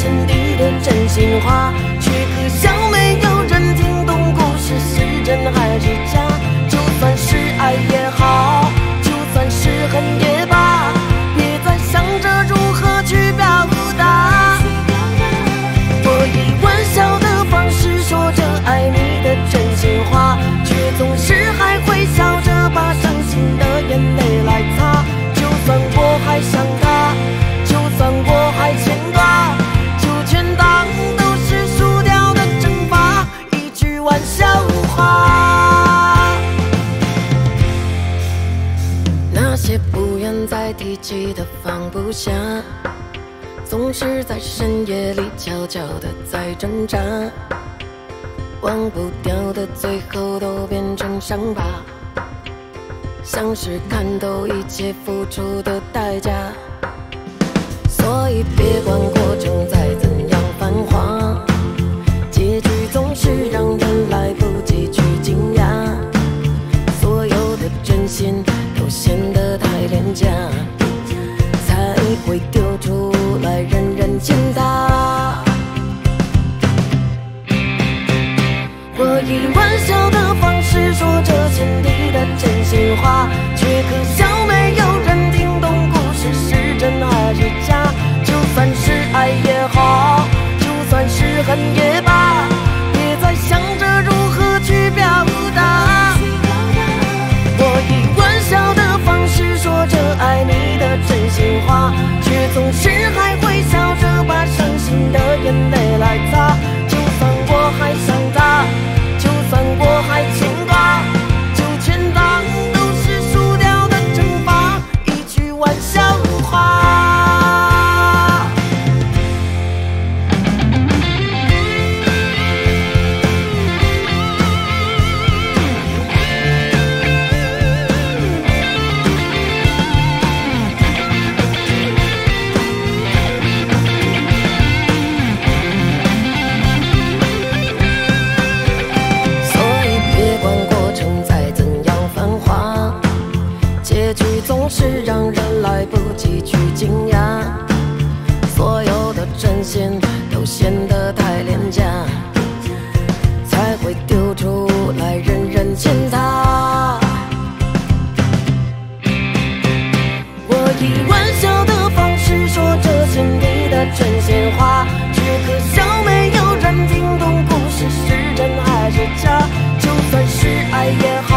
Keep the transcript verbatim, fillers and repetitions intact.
心底的真心话，却可笑没有人听懂故事是真还是假。就算是爱也好，就算是恨也罢，别再想着如何去表达。我以玩笑的方式说着爱你的真心话，却总是还会笑着把伤心的眼泪来擦。就算我还想他，就算我还牵挂，就全当都是输掉的惩罚，一句玩笑话。那些不愿再提起的放不下，总是在深夜里悄悄地在挣扎，忘不掉的最后都变成伤疤，像是看透一切付出的代价。所以别管过程再怎样繁华，结局总是让人来不及去惊讶，所有的真心都显得太廉价，才会丢出来人人践踏。我以玩笑的方式说着心底的真心话，却可笑没有人听懂故事是真还是假。就算是爱也好，就算是恨也罢，别再想着如何去表达。我以玩笑的方式说着爱你的真心话，却总是还会笑着把伤心的眼泪来擦。就算我还想他，就算我还牵挂，就全当都是输掉的惩罚，一句玩笑话。总是让人来不及去惊讶，所有的真心都显得太廉价，才会丢出来人人践踏。我以玩笑的方式说着心底的真心话，却可笑没有人听懂故事是真还是假。就算是爱也好，